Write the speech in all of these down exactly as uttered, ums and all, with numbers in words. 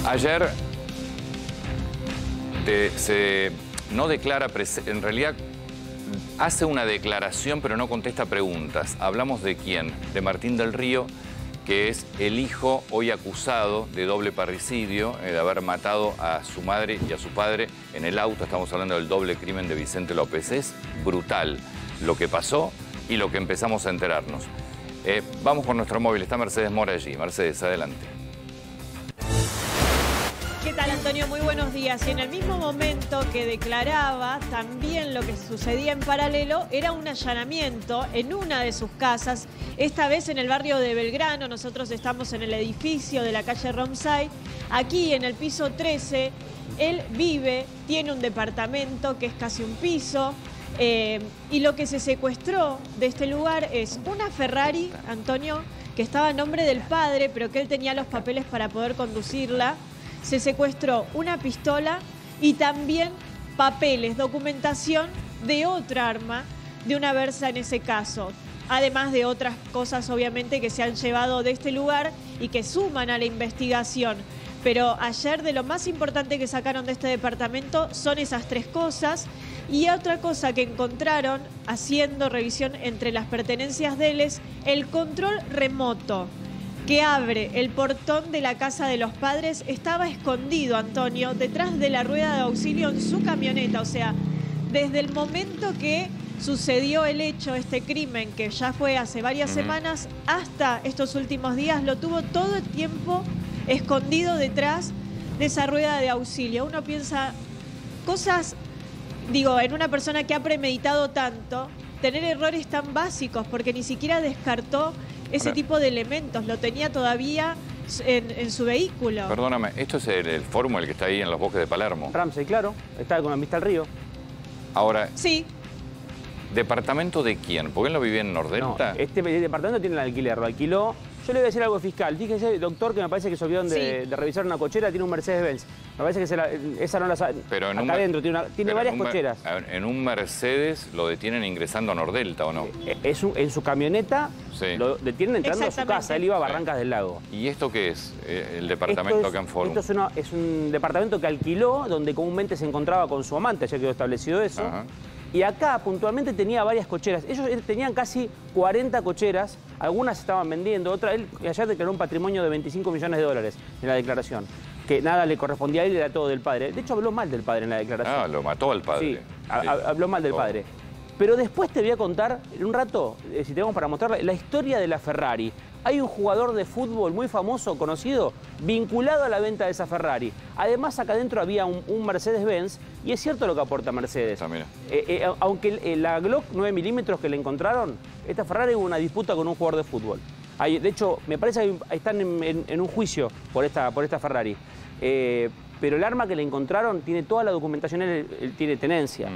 Ayer te- se no declara, en realidad hace una declaración pero no contesta preguntas. Hablamos de quién, de Martín del Río, que es el hijo hoy acusado de doble parricidio, eh, de haber matado a su madre y a su padre en el auto. Estamos hablando del doble crimen de Vicente López. Es brutal lo que pasó y lo que empezamos a enterarnos. Eh, vamos con nuestro móvil, está Mercedes Mora allí. Mercedes, adelante. ¿Qué tal, Antonio? Muy buenos días. Y en el mismo momento que declaraba, también lo que sucedía en paralelo era un allanamiento en una de sus casas, esta vez en el barrio de Belgrano. Nosotros estamos en el edificio de la calle Romsay. Aquí, en el piso trece, él vive, tiene un departamento que es casi un piso. Eh, y lo que se secuestró de este lugar es una Ferrari, Antonio, que estaba a nombre del padre, pero que él tenía los papeles para poder conducirla. Se secuestró una pistola y también papeles, documentación de otra arma, de una Versa en ese caso. Además de otras cosas, obviamente, que se han llevado de este lugar y que suman a la investigación. Pero ayer, de lo más importante que sacaron de este departamento son esas tres cosas. Y otra cosa que encontraron haciendo revisión entre las pertenencias de él es el control remoto que abre el portón de la casa de los padres. Estaba escondido, Antonio, detrás de la rueda de auxilio en su camioneta. O sea, desde el momento que sucedió el hecho, este crimen, que ya fue hace varias uh-huh. semanas, hasta estos últimos días, lo tuvo todo el tiempo escondido detrás de esa rueda de auxilio. Uno piensa cosas, digo, en una persona que ha premeditado tanto, tener errores tan básicos, porque ni siquiera descartó ese tipo de elementos, lo tenía todavía en, en su vehículo. Perdóname, ¿esto es el, el fórum, el que está ahí en los bosques de Palermo? Ramsey, claro, está con la vista al río. Ahora, sí. ¿Departamento de quién? ¿Porque él no vivía en Nordelta? No, este departamento tiene el alquiler, lo alquiló. Yo le voy a decir algo fiscal. Fíjese, doctor, que me parece que se olvidaron de, sí. de revisar una cochera, tiene un Mercedes-Benz. Me parece que se la, esa no la sabe. Pero en acá un, adentro tiene, una, tiene varias en un, cocheras. En un Mercedes lo detienen ingresando a Nordelta, ¿o no? Es un, en su camioneta sí. lo detienen entrando a su casa. Él iba a Barrancas sí. del Lago. ¿Y esto qué es? El departamento es, acá en Forum. Esto es, una, es un departamento que alquiló, donde comúnmente se encontraba con su amante, ya quedó establecido eso. Ajá. Y acá puntualmente tenía varias cocheras. Ellos tenían casi cuarenta cocheras, algunas estaban vendiendo, otras. Él ayer declaró un patrimonio de veinticinco millones de dólares en la declaración, que nada le correspondía a él, era todo del padre. De hecho, habló mal del padre en la declaración. Ah, lo mató al padre. Sí, sí. habló mal del oh. padre. Pero después te voy a contar, en un rato, si tenemos para mostrarle, la historia de la Ferrari. Hay un jugador de fútbol muy famoso, conocido, vinculado a la venta de esa Ferrari. Además, acá adentro había un, un Mercedes-Benz, y es cierto lo que aporta Mercedes. Ah, mira. Eh, eh, aunque eh, la Glock nueve milímetros que le encontraron, esta Ferrari hubo una disputa con un jugador de fútbol. Hay, de hecho, me parece que están en, en, en un juicio por esta, por esta Ferrari. Eh, pero el arma que le encontraron tiene toda la documentación, él, él tiene tenencia.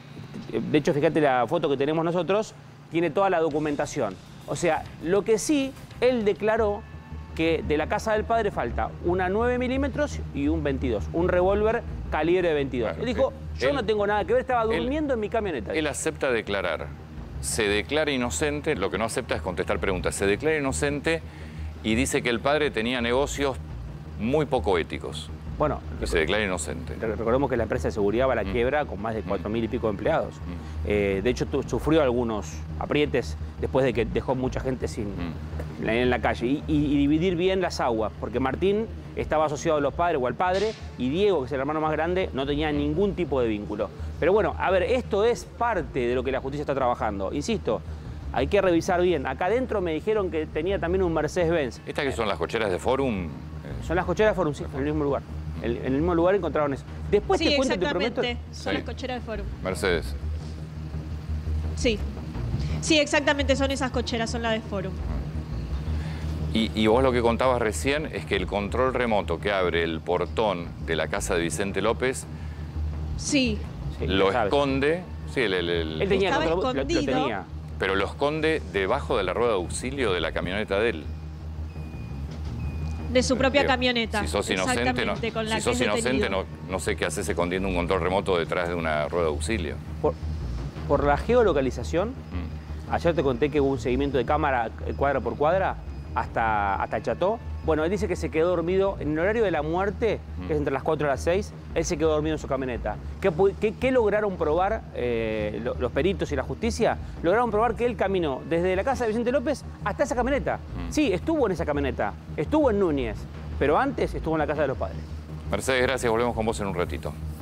Mm. De hecho, fíjate la foto que tenemos nosotros, tiene toda la documentación. O sea, lo que sí, él declaró que de la casa del padre falta una nueve milímetros y un veintidós, un revólver calibre veintidós. Claro, él dijo, sí. yo él, no tengo nada que ver, estaba durmiendo él, en mi camioneta. Él acepta declarar, se declara inocente, lo que no acepta es contestar preguntas, se declara inocente y dice que el padre tenía negocios muy poco éticos. Bueno, y se declara inocente. Recordemos que la empresa de seguridad va a la mm. quiebra con más de cuatro mil y pico de empleados. Mm. Eh, de hecho, sufrió algunos aprietes después de que dejó mucha gente sin, mm. en la calle. Y, y, y dividir bien las aguas, porque Martín estaba asociado a los padres o al padre, y Diego, que es el hermano más grande, no tenía ningún tipo de vínculo. Pero bueno, a ver, esto es parte de lo que la justicia está trabajando. Insisto, hay que revisar bien. Acá adentro me dijeron que tenía también un Mercedes-Benz. ¿Estas que son las cocheras de Forum? Son las cocheras de Forum, sí, en el mismo lugar. En el mismo lugar encontraron eso. Después sí, te cuento, te prometo. Sí, son las cocheras de Forum. Mercedes. Sí. Sí, exactamente, son esas cocheras, son las de Forum. Y, y vos lo que contabas recién es que el control remoto que abre el portón de la casa de Vicente López sí. lo esconde. Sí, el, el, el, él tenía estaba control, escondido. Lo, lo tenía. Pero lo esconde debajo de la rueda de auxilio de la camioneta de él. De su propia eh, camioneta. Si sos inocente, no, con la si sos que inocente no, no sé qué haces escondiendo un control remoto detrás de una rueda de auxilio. Por, por la geolocalización, mm. ayer te conté que hubo un seguimiento de cámara cuadra por cuadra hasta, hasta Cható, Bueno, él dice que se quedó dormido en el horario de la muerte, que es entre las cuatro y las seis, él se quedó dormido en su camioneta. ¿Qué, qué, qué lograron probar eh, los peritos y la justicia? Lograron probar que él caminó desde la casa de Vicente López hasta esa camioneta. Sí, estuvo en esa camioneta, estuvo en Núñez, pero antes estuvo en la casa de los padres. Mercedes, gracias. Volvemos con vos en un ratito.